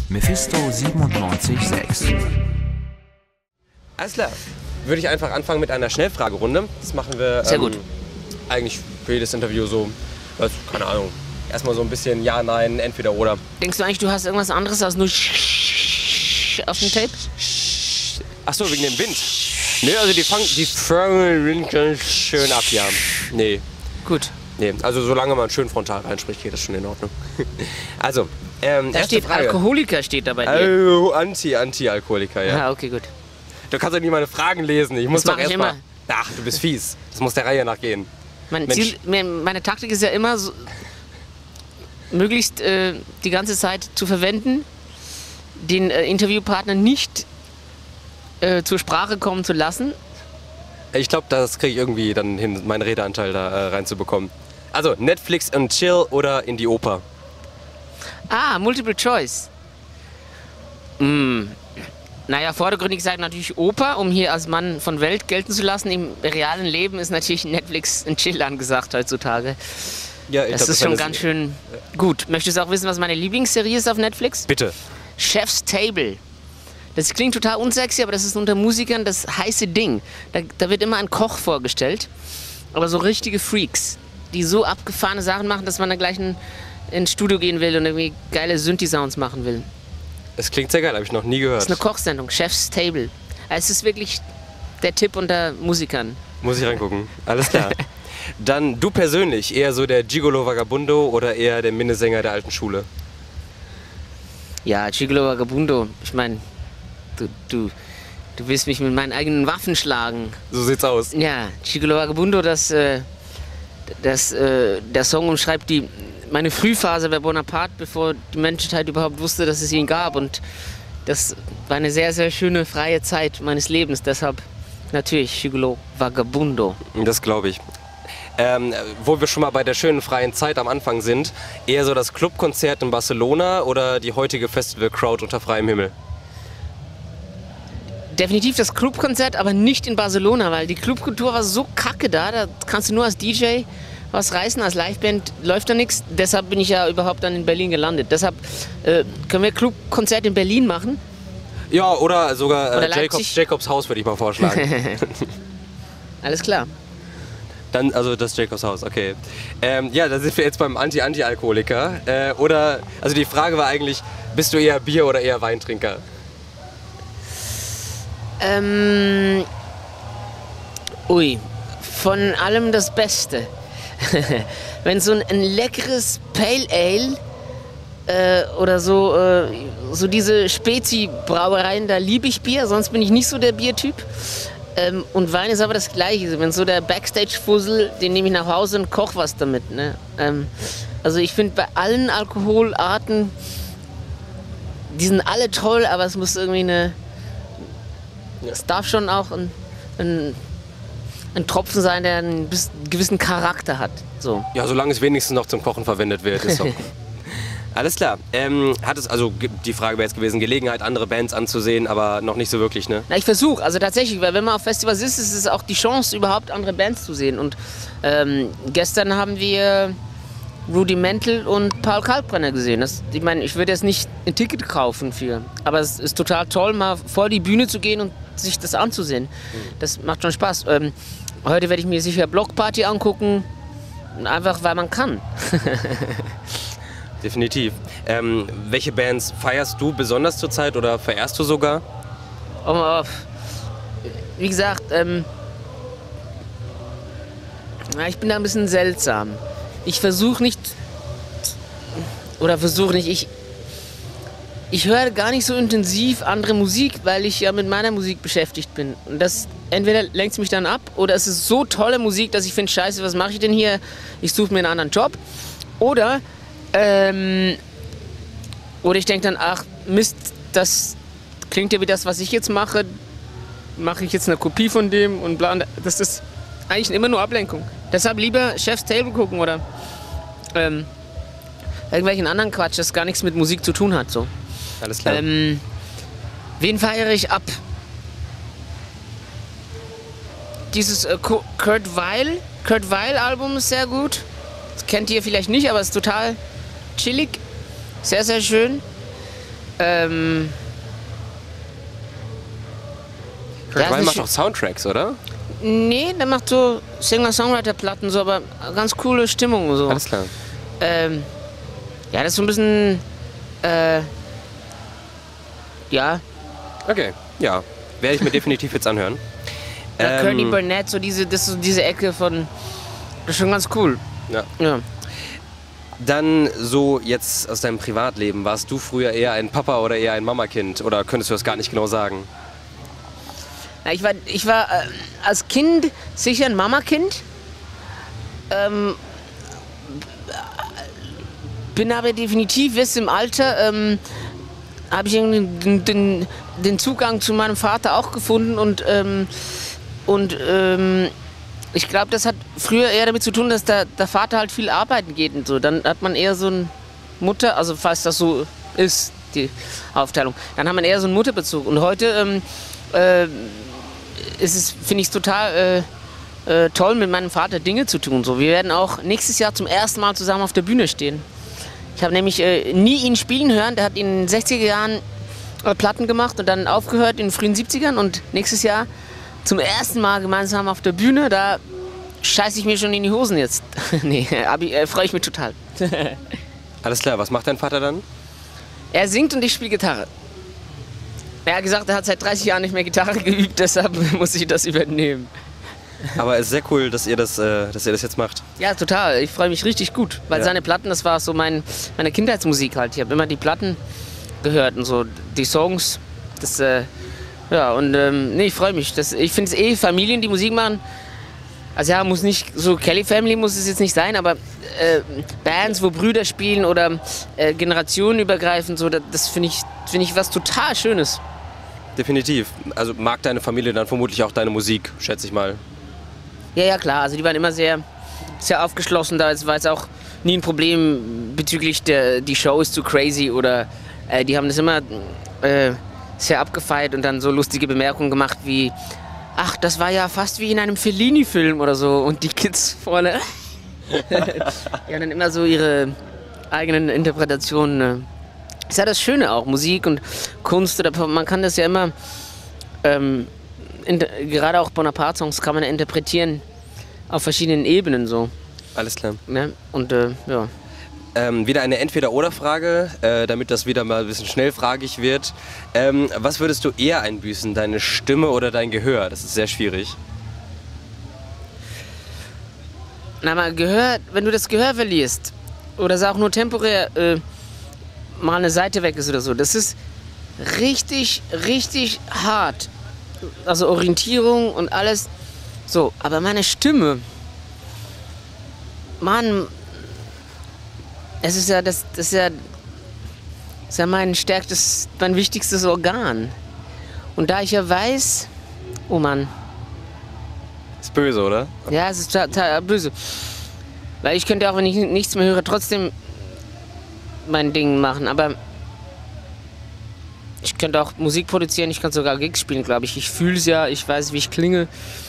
Mephisto 97.6. Alles klar. Würde ich einfach anfangen mit einer Schnellfragerunde. Das machen wir Sehr gut. Eigentlich für jedes Interview so, also, keine Ahnung, erstmal so ein bisschen Ja, Nein, entweder oder. Denkst du eigentlich, du hast irgendwas anderes als nur auf dem Tape? Achso, wegen dem Wind. Nee, also die fangen Wind ganz schön ab, ja. Nee. Gut. Nee, also solange man schön frontal reinspricht, geht das schon in Ordnung. Also, Da erste steht Frage. Alkoholiker steht da bei dir. Oh, Anti-Alkoholiker, ja. Ah, okay, gut. Du kannst doch nicht meine Fragen lesen. Ich muss Das doch mach ich erstmal. immer. Ach, du bist fies. Das muss der Reihe nach gehen. Mensch. Meine Taktik ist ja immer, so, möglichst die ganze Zeit zu verwenden, den Interviewpartner nicht zur Sprache kommen zu lassen. Ich glaube, das kriege ich irgendwie dann hin, meinen Redeanteil da reinzubekommen. Also, Netflix und Chill oder in die Oper? Ah, Multiple Choice. Naja, vordergründig gesagt natürlich Oper, um hier als Mann von Welt gelten zu lassen. Im realen Leben ist natürlich Netflix und Chill angesagt heutzutage. Ja, ich Das glaub, ist schon ganz schön gut. Möchtest du auch wissen, was meine Lieblingsserie ist auf Netflix? Bitte. Chef's Table. Das klingt total unsexy, aber das ist unter Musikern das heiße Ding. Da wird immer ein Koch vorgestellt, aber so richtige Freaks, die so abgefahrene Sachen machen, dass man dann gleich ins Studio gehen will und irgendwie geile Synthi-Sounds machen will. Es klingt sehr geil, habe ich noch nie gehört. Das ist eine Kochsendung, Chef's Table. Es ist wirklich der Tipp unter Musikern. Muss ich reingucken. Alles klar. Dann du persönlich, eher so der Gigolo Vagabundo oder eher der Minnesänger der alten Schule? Ja, Gigolo Vagabundo. Ich meine, du willst mich mit meinen eigenen Waffen schlagen. So sieht's aus. Ja, Gigolo Vagabundo, der Song umschreibt meine Frühphase bei Bonaparte, bevor die Menschheit überhaupt wusste, dass es ihn gab. Und das war eine sehr, sehr schöne, freie Zeit meines Lebens. Deshalb natürlich Gigolo Vagabundo. Das glaube ich. Wo wir schon mal bei der schönen freien Zeit am Anfang sind, eher so das Clubkonzert in Barcelona oder die heutige Festival-Crowd unter freiem Himmel? Definitiv das Clubkonzert, aber nicht in Barcelona, weil die Clubkultur war so kacke da. Da kannst du nur als DJ was reißen, als Liveband läuft da nichts. Deshalb bin ich ja überhaupt dann in Berlin gelandet. Deshalb können wir Clubkonzert in Berlin machen. Ja, oder sogar Oder Jacobs Haus würde ich mal vorschlagen. Alles klar. Dann, also das Jacobs Haus, okay. Ja, da sind wir jetzt beim Anti-Alkoholiker. Also die Frage war eigentlich, bist du eher Bier- oder eher Weintrinker? Von allem das Beste. Wenn so ein leckeres Pale Ale oder so diese Spezi-Brauereien, da liebe ich Bier, sonst bin ich nicht so der Biertyp. Und Wein ist aber das Gleiche. Wenn so der Backstage-Fussel, den nehme ich nach Hause und koche was damit. Ne? Also ich finde bei allen Alkoholarten, die sind alle toll, aber es muss irgendwie es darf schon auch ein Tropfen sein, der einen gewissen Charakter hat. So. Ja, solange es wenigstens noch zum Kochen verwendet wird, ist doch. Alles klar. Hat es, also die Frage wäre jetzt gewesen, Gelegenheit, andere Bands anzusehen, aber noch nicht so wirklich, ne? Na, ich versuche, also tatsächlich, weil wenn man auf Festivals ist es auch die Chance, überhaupt andere Bands zu sehen. Und gestern haben wir Rudimental und Paul Kalkbrenner gesehen. Ich meine, ich würde jetzt nicht ein Ticket kaufen für, aber es ist total toll, mal vor die Bühne zu gehen und sich das anzusehen. Das macht schon Spaß. Heute werde ich mir sicher Blockparty angucken, einfach weil man kann. Definitiv. Welche Bands feierst du besonders zurzeit oder verehrst du sogar? Wie gesagt, ich bin da ein bisschen seltsam. Ich höre gar nicht so intensiv andere Musik, weil ich ja mit meiner Musik beschäftigt bin. Und das entweder lenkt es mich dann ab oder es ist so tolle Musik, dass ich finde, scheiße, was mache ich denn hier? Ich suche mir einen anderen Job. Oder ich denke dann, ach Mist, das klingt ja wie das, was ich jetzt mache. Mache ich jetzt eine Kopie von dem und bla. Das ist eigentlich immer nur Ablenkung. Deshalb lieber Chef's Table gucken oder irgendwelchen anderen Quatsch, das gar nichts mit Musik zu tun hat. So. Alles klar. Wen feiere ich ab? Dieses Kurt Weill Album ist sehr gut. Das kennt ihr vielleicht nicht, aber es ist total chillig. Sehr, sehr schön. Kurt Ja, Weill ist macht nicht- auch Soundtracks, oder? Nee, der macht so Singer-Songwriter-Platten, so, aber ganz coole Stimmung und so. Alles klar. Ja, das ist so ein bisschen, ja, Okay, ja. Werde ich mir definitiv jetzt anhören. Kearney Burnett, das ist so diese Ecke von, das ist schon ganz cool. Ja. Ja. Dann so jetzt aus deinem Privatleben. Warst du früher eher ein Papa oder eher ein Mamakind? Oder könntest du das gar nicht genau sagen? Ja, ich war als Kind sicher ein Mamakind. Bin aber definitiv jetzt im Alter, habe ich irgendwie den Zugang zu meinem Vater auch gefunden und ich glaube, das hat früher eher damit zu tun, dass der Vater halt viel arbeiten geht und so. Dann hat man eher so ein Mutter, also falls das so ist, die Aufteilung, dann hat man eher so einen Mutterbezug. Und heute finde ich es total toll, mit meinem Vater Dinge zu tun. So, wir werden auch nächstes Jahr zum ersten Mal zusammen auf der Bühne stehen. Ich habe nämlich nie ihn spielen hören. Der hat in den 60er Jahren Platten gemacht und dann aufgehört in den frühen 70ern. Und nächstes Jahr zum ersten Mal gemeinsam auf der Bühne. Da scheiße ich mir schon in die Hosen jetzt. Nee, freue ich mich total. Alles klar, was macht dein Vater dann? Er singt und ich spiele Gitarre. Er hat gesagt, er hat seit 30 Jahren nicht mehr Gitarre geübt, deshalb muss ich das übernehmen. Aber es ist sehr cool, dass ihr das jetzt macht. Ja, total. Ich freue mich richtig gut. Weil Ja. seine Platten, das war so meine Kindheitsmusik halt. Ich habe immer die Platten gehört und so die Songs. Das, ja, und nee, ich freue mich. Ich finde es Familien, die Musik machen. Also ja, muss nicht, so Kelly Family muss es jetzt nicht sein, aber Bands, wo Brüder spielen oder generationenübergreifend, so, das finde ich was total Schönes. Definitiv. Also mag deine Familie dann vermutlich auch deine Musik, schätze ich mal. Ja, ja, klar. Also die waren immer sehr, sehr aufgeschlossen. Da war jetzt auch nie ein Problem bezüglich die Show ist zu crazy oder die haben das immer sehr abgefeiert und dann so lustige Bemerkungen gemacht wie, ach, das war ja fast wie in einem Fellini-Film oder so. Und die Kids vorne, die haben dann immer so ihre eigenen Interpretationen. Ist ja das Schöne auch, Musik und Kunst, oder man kann das ja immer, gerade auch Bonaparte-Songs kann man ja interpretieren auf verschiedenen Ebenen so. Alles klar. Ne? Und ja. Wieder eine Entweder-Oder-Frage, damit das wieder mal ein bisschen schnellfragig wird. Was würdest du eher einbüßen, deine Stimme oder dein Gehör? Das ist sehr schwierig. Na mal, wenn du das Gehör verlierst oder es auch nur temporär mal eine Seite weg ist oder so, das ist richtig, richtig hart. Also Orientierung und alles. So, aber meine Stimme, Mann, es ist ja das ist ja mein wichtigstes Organ. Und da ich ja weiß, oh Mann, Ist böse, oder? ja, es ist total böse. Weil ich könnte auch, wenn ich nichts mehr höre, trotzdem mein Ding machen. Aber ich könnte auch Musik produzieren, ich kann sogar Gigs spielen, glaube ich. Ich fühle es ja, ich weiß, wie ich klinge.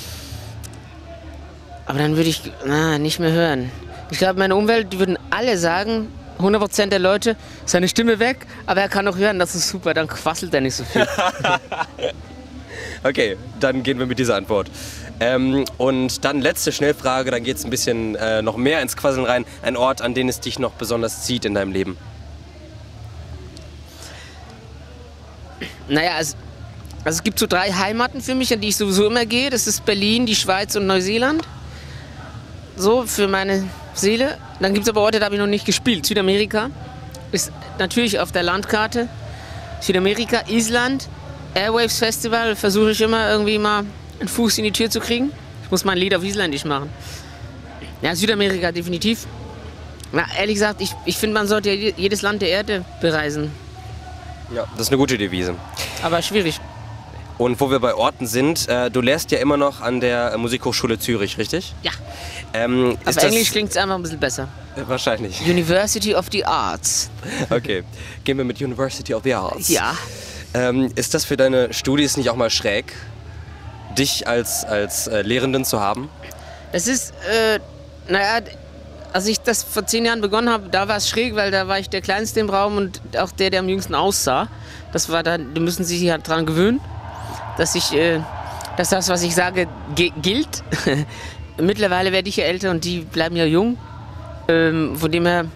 Aber dann würde ich nicht mehr hören. Ich glaube, meine Umwelt, die würden alle sagen, 100% der Leute, seine Stimme weg, aber er kann noch hören, das ist super, dann quasselt er nicht so viel. Okay, dann gehen wir mit dieser Antwort. Und dann letzte Schnellfrage, dann geht es ein bisschen noch mehr ins Quasseln rein. Ein Ort, an den es dich noch besonders zieht in deinem Leben. Naja, also es gibt so 3 Heimaten für mich, an die ich sowieso immer gehe. Das ist Berlin, die Schweiz und Neuseeland. So, für meine Seele. Dann gibt es aber Orte, da habe ich noch nicht gespielt. Südamerika ist natürlich auf der Landkarte. Südamerika, Island, Airwaves Festival, versuche ich immer irgendwie mal einen Fuß in die Tür zu kriegen. Ich muss mein Lied auf Isländisch machen. Ja, Südamerika definitiv. Na, ehrlich gesagt, ich finde, man sollte ja jedes Land der Erde bereisen. Ja, das ist eine gute Devise. Aber schwierig. Und wo wir bei Orten sind, du lehrst ja immer noch an der Musikhochschule Zürich, richtig? Ja. Ist Auf das Englisch klingt es einfach ein bisschen besser. Wahrscheinlich. University of the Arts. Okay, gehen wir mit University of the Arts. Ja. Ist das für deine Studis nicht auch mal schräg, dich als Lehrenden zu haben? Das ist, naja, als ich das vor 10 Jahren begonnen habe, da war es schräg, weil da war ich der Kleinste im Raum und auch der am jüngsten aussah. Das war dann, die müssen sich halt dran gewöhnen, dass das, was ich sage, gilt. Mittlerweile werde ich ja älter und die bleiben ja jung. Von dem her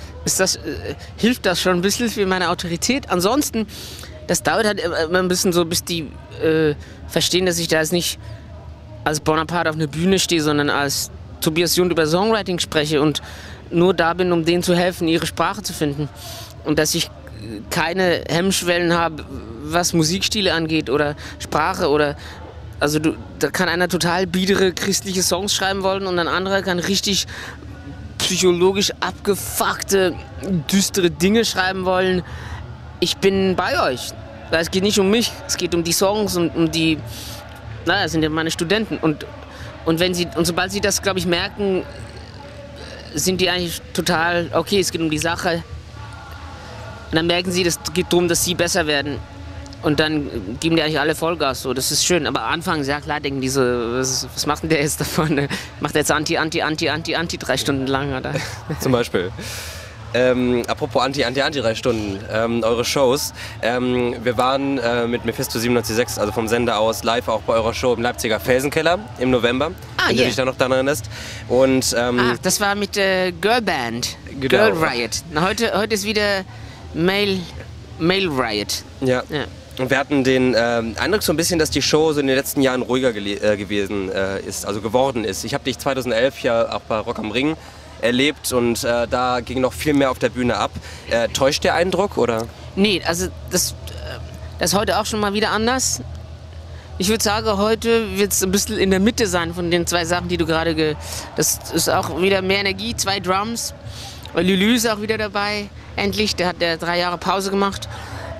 hilft das schon ein bisschen für meine Autorität. Ansonsten, das dauert halt immer ein bisschen so, bis die verstehen, dass ich da jetzt nicht als Bonaparte auf einer Bühne stehe, sondern als Tobias Jund über Songwriting spreche und nur da bin, um denen zu helfen, ihre Sprache zu finden. Und dass ich keine Hemmschwellen habe, was Musikstile angeht oder Sprache oder... Also da kann einer total biedere christliche Songs schreiben wollen und ein anderer kann richtig psychologisch abgefuckte, düstere Dinge schreiben wollen. Ich bin bei euch. Es geht nicht um mich, es geht um die Songs und um die... Das sind ja meine Studenten. Und sobald sie das, glaube ich, merken, sind die eigentlich total, okay, es geht um die Sache. Und dann merken sie, es geht darum, dass sie besser werden. Und dann geben die eigentlich alle Vollgas, so, das ist schön. Aber anfangs, ja klar, denken die so, was macht denn der jetzt davon? Macht der jetzt Anti 3 Stunden lang, oder? Zum Beispiel. Apropos Anti 3 Stunden, eure Shows. Wir waren mit Mephisto 97.6, also vom Sender aus, live auch bei eurer Show im Leipziger Felsenkeller im November, wenn du dich da noch daran erinnerst. Und, das war mit der Girlband, genau. Girl Riot. Na, heute ist wieder Male Riot. Ja. Und wir hatten den Eindruck so ein bisschen, dass die Show so in den letzten Jahren ruhiger gewesen ist, also geworden ist. Ich habe dich 2011 ja auch bei Rock am Ring erlebt und da ging noch viel mehr auf der Bühne ab. Täuscht der Eindruck, oder? Nee, also das ist heute auch schon mal wieder anders. Ich würde sagen, heute wird es ein bisschen in der Mitte sein von den 2 Sachen, die du gerade... Das ist auch wieder mehr Energie, 2 Drums. Lülü ist auch wieder dabei, endlich. Der hat 3 Jahre Pause gemacht.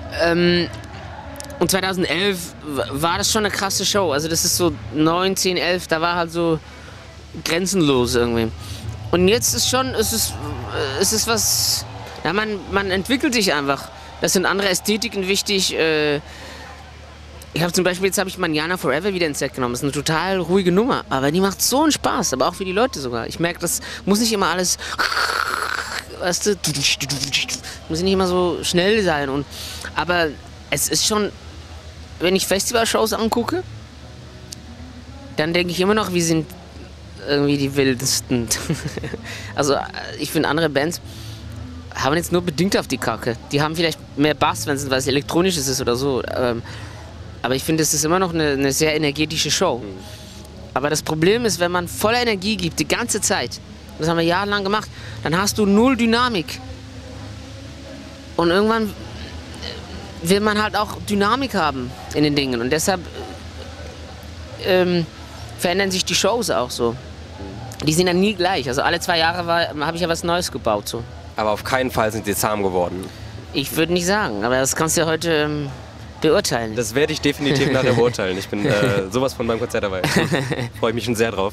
Und 2011 war das schon eine krasse Show. Also das ist so 9, 10, 11, da war halt so grenzenlos irgendwie. Und jetzt ist schon, es ist was, ja, man entwickelt sich einfach. Das sind andere Ästhetiken wichtig. Ich habe zum Beispiel, jetzt habe ich Manana Forever wieder ins Set genommen. Das ist eine total ruhige Nummer, aber die macht so einen Spaß, aber auch für die Leute sogar. Ich merke, das muss nicht immer alles, weißt du, muss nicht immer so schnell sein. Aber es ist schon, wenn ich Festivalshows angucke, dann denke ich immer noch, wir sind irgendwie die wildesten. Also ich finde, andere Bands haben jetzt nur bedingt auf die Kacke. Die haben vielleicht mehr Bass, wenn es was Elektronisches ist oder so. Aber ich finde, es ist immer noch eine sehr energetische Show. Aber das Problem ist, wenn man voller Energie gibt, die ganze Zeit, das haben wir jahrelang gemacht, dann hast du null Dynamik. Und irgendwann will man halt auch Dynamik haben in den Dingen. Und deshalb verändern sich die Shows auch so. Die sind dann nie gleich. Also alle 2 Jahre habe ich ja was Neues gebaut. So. Aber auf keinen Fall sind sie zahm geworden. Ich würde nicht sagen, aber das kannst du ja heute beurteilen. Das werde ich definitiv nachher beurteilen. Ich bin sowas von meinem Konzert dabei. Freue ich mich schon sehr drauf.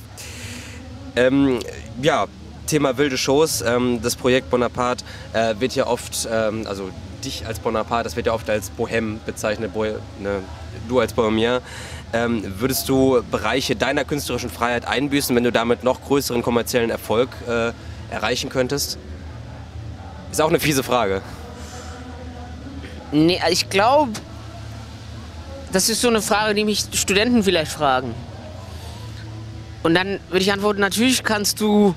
Ja, Thema wilde Shows. Das Projekt Bonaparte wird ja oft, also dich als Bonaparte, das wird ja oft als Bohème bezeichnet, du als Bohemier. Würdest du Bereiche deiner künstlerischen Freiheit einbüßen, wenn du damit noch größeren kommerziellen Erfolg erreichen könntest? Ist auch eine fiese Frage. Nee, ich glaube, das ist so eine Frage, die mich Studenten vielleicht fragen. Und dann würde ich antworten, natürlich kannst du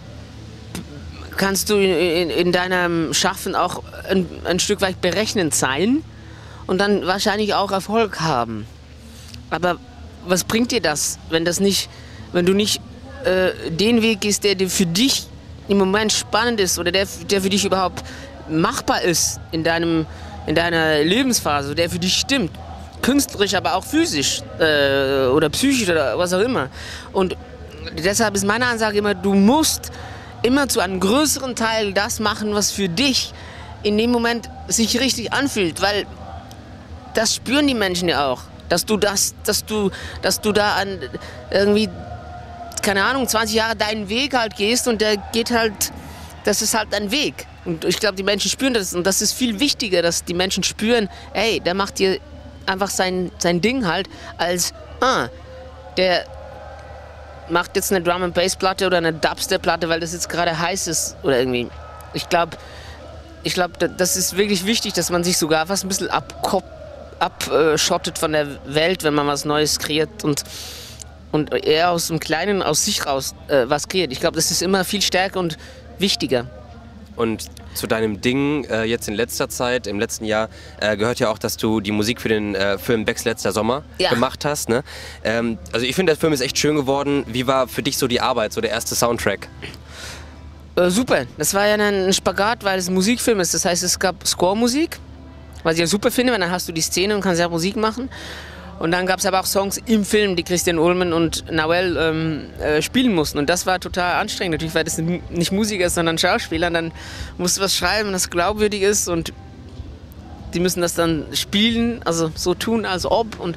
in deinem Schaffen auch ein Stück weit berechnend sein und dann wahrscheinlich auch Erfolg haben. Aber was bringt dir das, wenn du nicht den Weg gehst, der für dich im Moment spannend ist oder der für dich überhaupt machbar ist in deiner Lebensphase, der für dich stimmt, künstlerisch, aber auch physisch oder psychisch oder was auch immer. Und deshalb ist meine Ansage immer, du musst immer zu einem größeren Teil das machen, was für dich in dem Moment sich richtig anfühlt, weil das spüren die Menschen ja auch, dass du da an irgendwie, keine Ahnung, 20 Jahre deinen Weg halt gehst und der geht halt, das ist halt dein Weg. Und ich glaube, die Menschen spüren das und das ist viel wichtiger, dass die Menschen spüren, ey, der macht hier einfach sein Ding halt, als, der macht jetzt eine Drum and Bass Platte oder eine Dubstep Platte, weil das jetzt gerade heiß ist oder irgendwie. Ich glaube, das ist wirklich wichtig, dass man sich sogar fast ein bisschen abschottet von der Welt, wenn man was Neues kreiert und eher aus dem Kleinen, aus sich raus was kreiert. Ich glaube, das ist immer viel stärker und wichtiger. Und zu deinem Ding jetzt in letzter Zeit, im letzten Jahr, gehört ja auch, dass du die Musik für den Film Becks letzter Sommer gemacht hast. Ne? Also ich finde, der Film ist echt schön geworden. Wie war für dich so die Arbeit, so der erste Soundtrack? Super. Das war ja ein Spagat, weil es ein Musikfilm ist. Das heißt, es gab Score-Musik, was ich ja super finde, weil dann hast du die Szene und kannst ja Musik machen. Und dann gab es aber auch Songs im Film, die Christian Ulmen und Nawel spielen mussten. Und das war total anstrengend, natürlich, weil das nicht Musiker ist, sondern Schauspieler. Und dann musst du was schreiben, das glaubwürdig ist und die müssen das dann spielen, also so tun, als ob. Und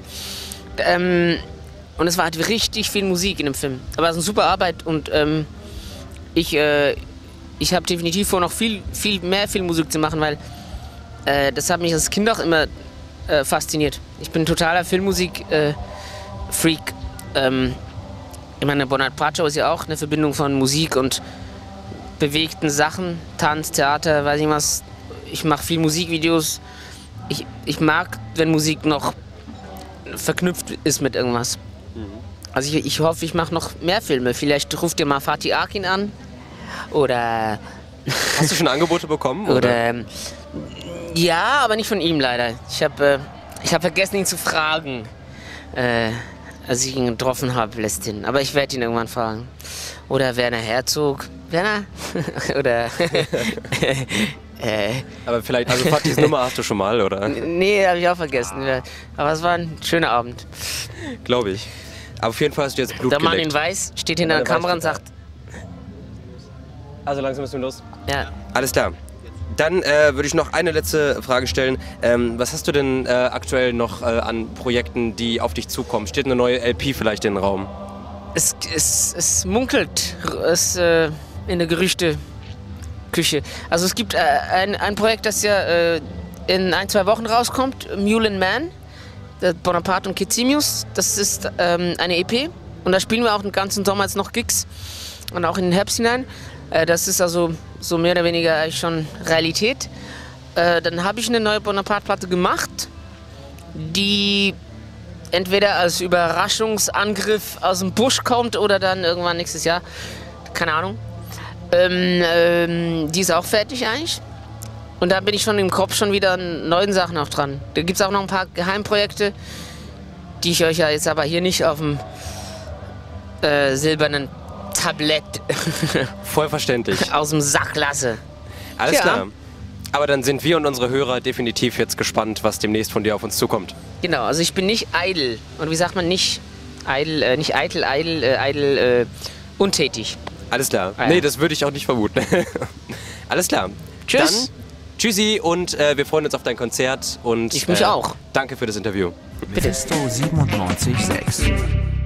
es war halt richtig viel Musik in dem Film. Aber es ist eine super Arbeit und ich habe definitiv vor, noch viel mehr Filmmusik zu machen, weil das hat mich als Kind auch immer fasziniert. Ich bin ein totaler Filmmusik-Freak. Ich meine, Bonaparte ist ja auch eine Verbindung von Musik und bewegten Sachen, Tanz, Theater, weiß ich was. Ich mache viel Musikvideos. Ich mag, wenn Musik noch verknüpft ist mit irgendwas. Also ich hoffe, ich mache noch mehr Filme. Vielleicht ruft ihr mal Fatih Akin an. Oder... Hast du schon Angebote bekommen? Oder ja, aber nicht von ihm leider. Ich hab vergessen, ihn zu fragen, als ich ihn getroffen habe letzthin. Aber ich werde ihn irgendwann fragen. Oder Werner Herzog. Werner? Oder... Aber vielleicht, also Fatihs Nummer hast du schon mal, oder? Nee, habe ich auch vergessen. Aber es war ein schöner Abend. Glaube ich. Aber auf jeden Fall hast du jetzt Blut Der Mann geleckt. in Weiß steht hinter der Kamera und sagt... Also langsam müssen wir los. Ja. Alles klar. Dann würde ich noch eine letzte Frage stellen. Was hast du denn aktuell noch an Projekten, die auf dich zukommen? Steht eine neue LP vielleicht in den Raum? Es munkelt in der Gerüchteküche. Also es gibt ein Projekt, das ja in 1-2 Wochen rauskommt, Mule and Man, Bonaparte und Kitsimius. Das ist eine EP und da spielen wir auch den ganzen Sommer jetzt noch Gigs und auch in den Herbst hinein. Das ist also so mehr oder weniger eigentlich schon Realität. Dann habe ich eine neue Bonaparte-Platte gemacht, die entweder als Überraschungsangriff aus dem Busch kommt oder dann irgendwann nächstes Jahr, keine Ahnung. Die ist auch fertig eigentlich. Und da bin ich schon im Kopf schon wieder an neuen Sachen auch dran. Da gibt es auch noch ein paar Geheimprojekte, die ich euch ja jetzt aber hier nicht auf dem silbernen Tablett voll verständlich aus dem Sack lasse. Alles klar. Aber dann sind wir und unsere Hörer definitiv jetzt gespannt, was demnächst von dir auf uns zukommt. Genau, also ich bin nicht idle. Und wie sagt man nicht idle, nicht eitel, untätig. Alles klar. Ah, ja. Nee, das würde ich auch nicht vermuten. Alles klar. Tschüss. Dann tschüssi und wir freuen uns auf dein Konzert. Und ich mich auch. Danke für das Interview. Bitte. Mephisto 97.6